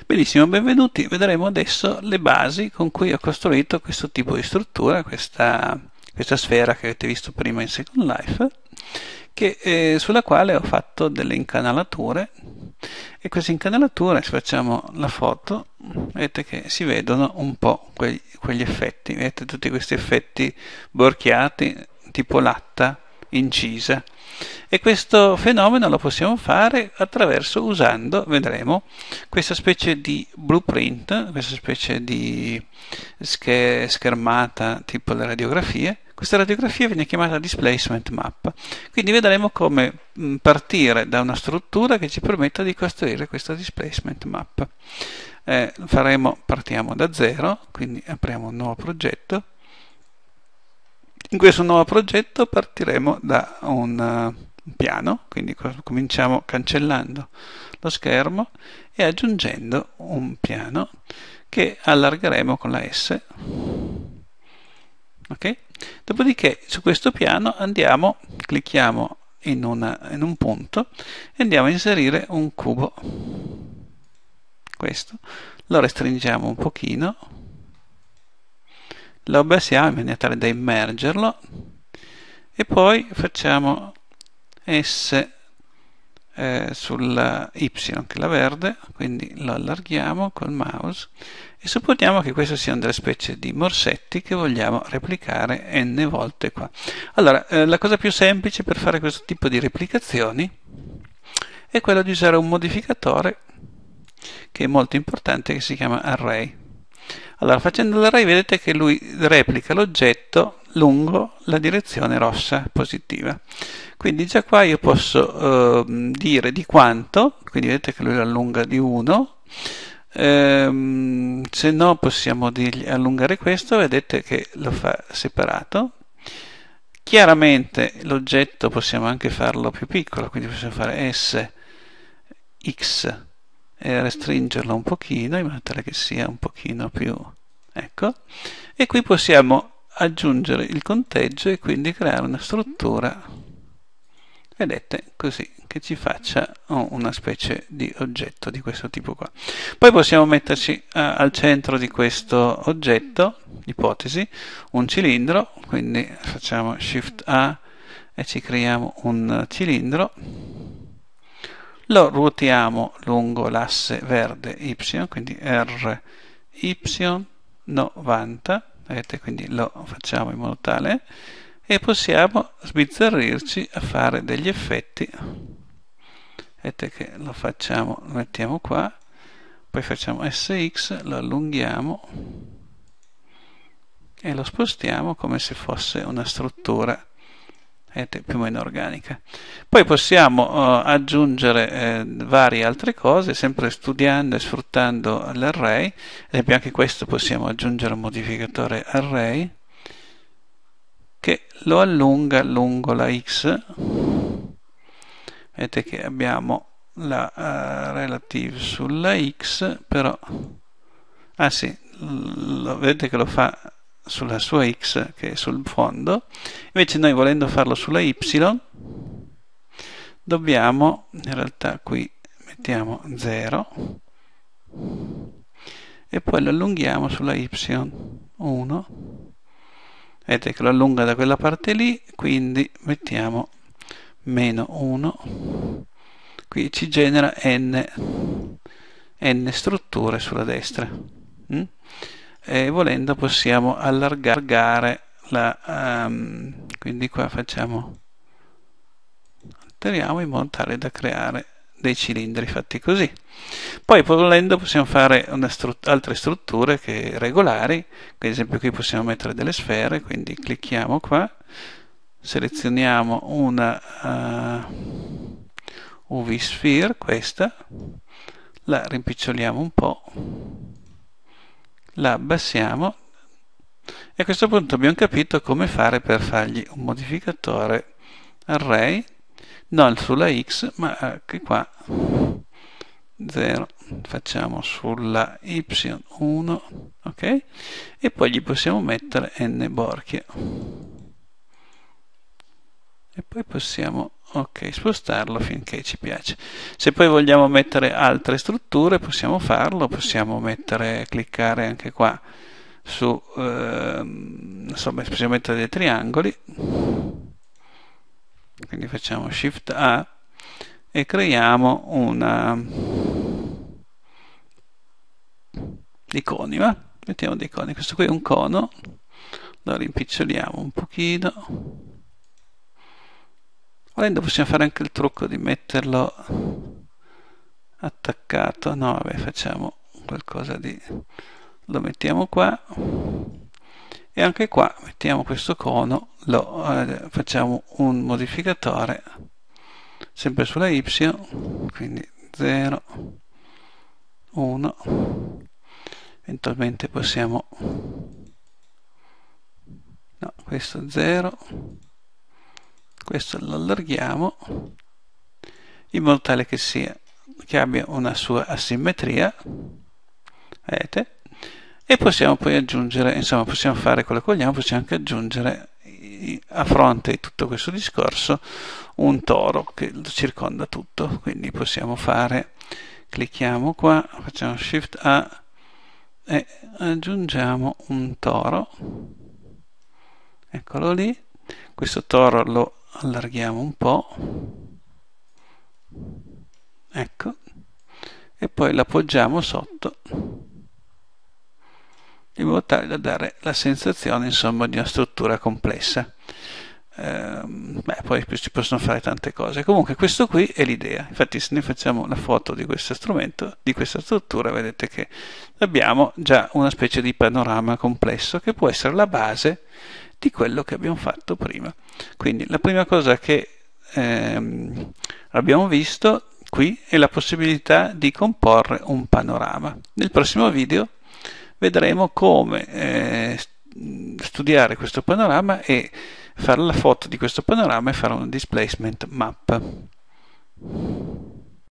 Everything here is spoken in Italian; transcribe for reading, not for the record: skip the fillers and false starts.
Benissimo, benvenuti. Vedremo adesso le basi con cui ho costruito questo tipo di struttura, questa sfera che avete visto prima in Second Life, sulla quale ho fatto delle incanalature. E queste incanalature, se facciamo la foto, vedete che si vedono un po' quegli effetti. Vedete tutti questi effetti borchiati, tipo latta incisa. E questo fenomeno lo possiamo fare usando, vedremo, questa specie di blueprint, questa specie di schermata tipo le radiografie. Questa radiografia viene chiamata displacement map. Quindi vedremo come partire da una struttura che ci permetta di costruire questa displacement map. Partiamo da zero, quindi apriamo un nuovo progetto. In questo nuovo progetto partiremo da un piano, quindi cominciamo cancellando lo schermo e aggiungendo un piano che allargheremo con la S. Ok? Dopodiché su questo piano clicchiamo in un punto e andiamo a inserire un cubo. Questo lo restringiamo un pochino, lo abbassiamo in maniera tale da immergerlo e poi facciamo S sulla Y, che è la verde, quindi lo allarghiamo col mouse e supponiamo che queste siano delle specie di morsetti che vogliamo replicare n volte qua. Allora, la cosa più semplice per fare questo tipo di replicazioni è quello di usare un modificatore che è molto importante, che si chiama array. Allora, facendo l'array vedete che lui replica l'oggetto lungo la direzione rossa positiva. Quindi già qua io posso dire di quanto, quindi vedete che lui lo allunga di 1, se no possiamo dirgli allungare questo, vedete che lo fa separato. Chiaramente l'oggetto possiamo anche farlo più piccolo, quindi possiamo fare S, X e restringerlo un pochino in modo tale che sia un pochino più, ecco, e qui possiamo aggiungere il conteggio e quindi creare una struttura, vedete, così, che ci faccia una specie di oggetto di questo tipo qua. Poi possiamo metterci al centro di questo oggetto, ipotesi, un cilindro, quindi facciamo Shift A e ci creiamo un cilindro, lo ruotiamo lungo l'asse verde Y, quindi RY 90, vedete, quindi lo facciamo in modo tale e possiamo sbizzarrirci a fare degli effetti. Vedete che lo facciamo, lo mettiamo qua, poi facciamo SX, lo allunghiamo e lo spostiamo come se fosse una struttura più o meno organica. Poi possiamo aggiungere varie altre cose, sempre studiando e sfruttando l'array. Ad esempio anche questo possiamo aggiungere un modificatore array che lo allunga lungo la X. Vedete che abbiamo la relative sulla X, però vedete che lo fa sulla sua X, che è sul fondo. Invece noi, volendo farlo sulla Y, dobbiamo, in realtà qui mettiamo 0 e poi lo allunghiamo sulla Y1. Vedete che lo allunga da quella parte lì, quindi mettiamo meno 1. Qui ci genera n strutture sulla destra. E volendo possiamo allargare quindi qua alteriamo in modo tale da creare dei cilindri fatti così. Poi volendo possiamo fare altre strutture regolari, ad esempio qui possiamo mettere delle sfere, quindi clicchiamo qua, selezioniamo una UV sphere, questa, la rimpiccioliamo un po', la abbassiamo e a questo punto abbiamo capito come fare per fargli un modificatore array, non sulla X ma anche qua 0, facciamo sulla Y1, ok, e poi gli possiamo mettere n borchie e poi possiamo spostarlo finché ci piace. Se poi vogliamo mettere altre strutture possiamo farlo, possiamo cliccare anche qua su insomma, possiamo mettere dei triangoli, quindi facciamo Shift A e creiamo una iconi, va? Mettiamo dei coni, questo qui è un cono, lo rimpiccioliamo un pochino. Volendo possiamo fare anche il trucco di metterlo attaccato, no vabbè, facciamo qualcosa di... lo mettiamo qua e anche qua mettiamo questo cono, facciamo un modificatore sempre sulla Y, quindi 0, 1, eventualmente possiamo, no, questo 0, questo lo allarghiamo in modo tale che abbia una sua asimmetria, vedete? E possiamo poi aggiungere, insomma, possiamo fare quello che vogliamo, possiamo anche aggiungere a fronte di tutto questo discorso un toro che lo circonda tutto, quindi possiamo fare, clicchiamo qua, facciamo Shift A e aggiungiamo un toro, eccolo lì, questo toro lo allarghiamo un po', ecco, e poi l'appoggiamo sotto in modo tale da dare la sensazione, insomma, di una struttura complessa. Poi ci possono fare tante cose. Comunque questo qui è l'idea. Infatti se noi facciamo la foto di questo strumento, di questa struttura, vedete che abbiamo già una specie di panorama complesso che può essere la base di quello che abbiamo fatto prima. Quindi la prima cosa che abbiamo visto qui è la possibilità di comporre un panorama. Nel prossimo video vedremo come studiare questo panorama e fare la foto di questo panorama e fare un displacement map.